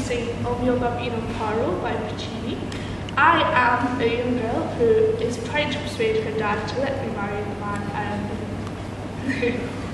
introducing O Mio Bambino Caro by Puccini. I am a young girl who is trying to persuade her dad to let me marry the man I am.